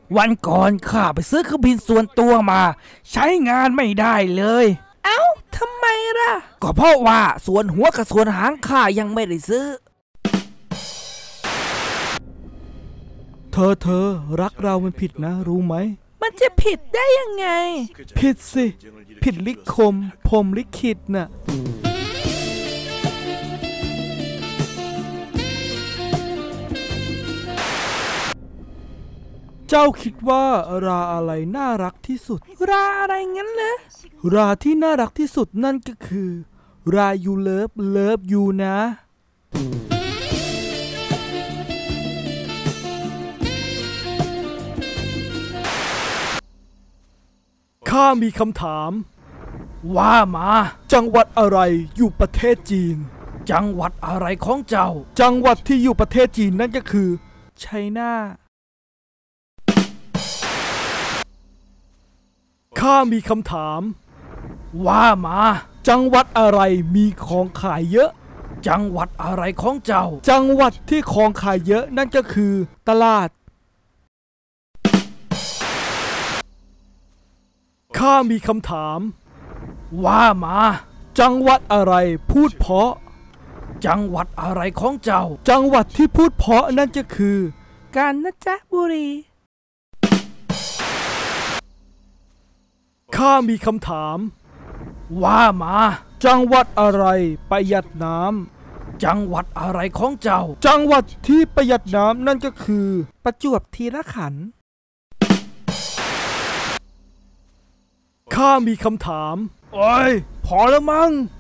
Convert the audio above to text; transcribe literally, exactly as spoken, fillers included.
วันก่อนข้าไปซื้อเครื่องบินส่วนตัวมาใช้งานไม่ได้เลยเอ้าทำไมล่ะก็เพราะว่าส่วนหัวกับส่วนหางข้ายังไม่ได้ซื้อเธอเธอรักเรามันผิดนะรู้ไหมมันจะผิดได้ยังไงผิดสิผิดลิคมพรหมลิขิตน่ะเจ้าคิดว่าราอะไรน่ารักที่สุดราอะไรงั้นเหรอราที่น่ารักที่สุดนั่นก็คือรายูเลิฟเลิฟยูนะข้ามีคำถามว่ามาจังหวัดอะไรอยู่ประเทศจีนจังหวัดอะไรของเจ้าจังหวัดที่อยู่ประเทศจีนนั่นก็คือไชน่าข้ามีคำถามว่ามาจังหวัดอะไรมีของขายเยอะจังหวัดอะไรของเจ้าจังหวัดที่ของขายเยอะนั่นก็คือตลาดข้ามีคำถามว่ามาจังหวัดอะไรพูดเพราะจังหวัดอะไรของเจ้าจังหวัดที่พูดเพราะนั่นก็คือกาญจนบุรีข้ามีคำถามว่ามาจังหวัดอะไรประหยัดน้ำจังหวัดอะไรของเจ้าจังหวัดที่ประหยัดน้ำนั่นก็คือประจวบทีละขันธ์ข้ามีคำถามโอ้ยพอแล้วมั้ง